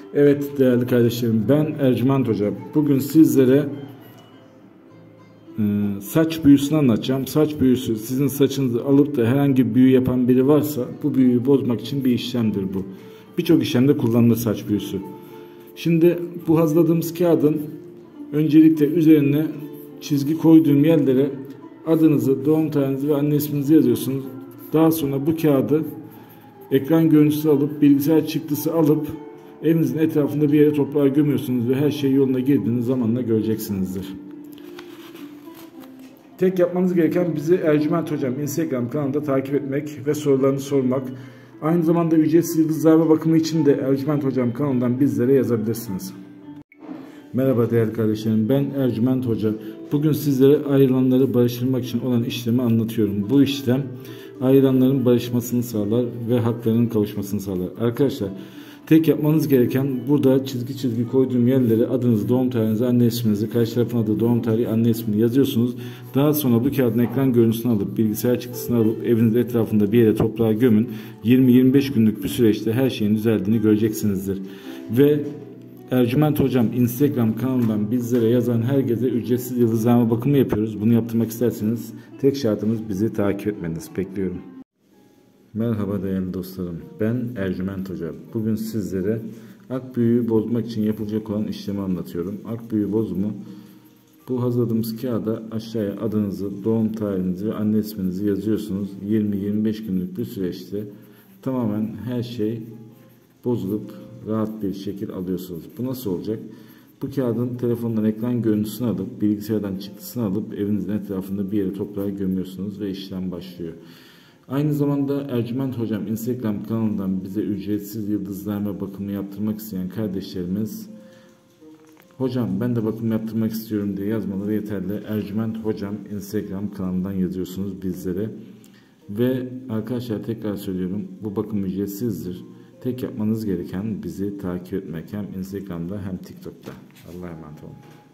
Evet değerli kardeşlerim, ben Ercüment Hoca. Bugün sizlere saç büyüsünü anlatacağım. Saç büyüsü, sizin saçınızı alıp da herhangi bir büyü yapan biri varsa bu büyüyü bozmak için bir işlemdir bu. Birçok işlemde kullanılır saç büyüsü. Şimdi bu hazırladığımız kağıdın öncelikle üzerine çizgi koyduğum yerlere adınızı, doğum tarihinizi ve anne isminizi yazıyorsunuz. Daha sonra bu kağıdı ekran görüntüsü alıp, bilgisayar çıktısı alıp evinizin etrafında bir yere toprağa gömüyorsunuz ve her şey yoluna girdiğiniz zamanla göreceksinizdir. Tek yapmanız gereken bizi Ercüment Hocam Instagram kanalında takip etmek ve sorularını sormak. Aynı zamanda ücretsiz yıldızlarma bakımı için de Ercüment Hocam kanalından bizlere yazabilirsiniz. Merhaba değerli kardeşlerim, ben Ercüment Hoca. Bugün sizlere ayrılanları barıştırmak için olan işlemi anlatıyorum. Bu işlem ayrılanların barışmasını sağlar ve haklarının kavuşmasını sağlar. Arkadaşlar, tek yapmanız gereken burada çizgi koyduğum yerlere adınızı, doğum tarihinizi, anne isminizi, karşı tarafın adı, doğum tarihi, anne ismini yazıyorsunuz. Daha sonra bu kağıdın ekran görüntüsünü alıp, bilgisayar çıktısını alıp eviniz etrafında bir yere toprağa gömün. 20-25 günlük bir süreçte her şeyin düzeldiğini göreceksinizdir. Ve Ercüment Hocam Instagram kanalından bizlere yazan herkese ücretsiz yıldızlama bakımı yapıyoruz. Bunu yaptırmak isterseniz tek şartımız bizi takip etmeniz. Bekliyorum. Merhaba değerli dostlarım. Ben Ercüment Hoca. Bugün sizlere akbüyü bozmak için yapılacak olan işlemi anlatıyorum. Akbüyü bozumu, bu hazırladığımız kağıda aşağıya adınızı, doğum tarihinizi ve anne isminizi yazıyorsunuz. 20-25 günlük bir süreçte tamamen her şey bozulup rahat bir şekil alıyorsunuz. Bu nasıl olacak? Bu kağıdın telefondan ekran görüntüsünü alıp, bilgisayardan çıktısını alıp evinizin etrafında bir yere toprağa gömüyorsunuz ve işlem başlıyor. Aynı zamanda Ercüment Hocam Instagram kanalından bize ücretsiz yıldızlarma bakımı yaptırmak isteyen kardeşlerimiz, hocam ben de bakım yaptırmak istiyorum diye yazmaları yeterli. Ercüment Hocam Instagram kanalından yazıyorsunuz bizlere. Ve arkadaşlar tekrar söylüyorum, bu bakım ücretsizdir. Tek yapmanız gereken bizi takip etmek, hem Instagram'da hem TikTok'ta. Allah'a emanet olun.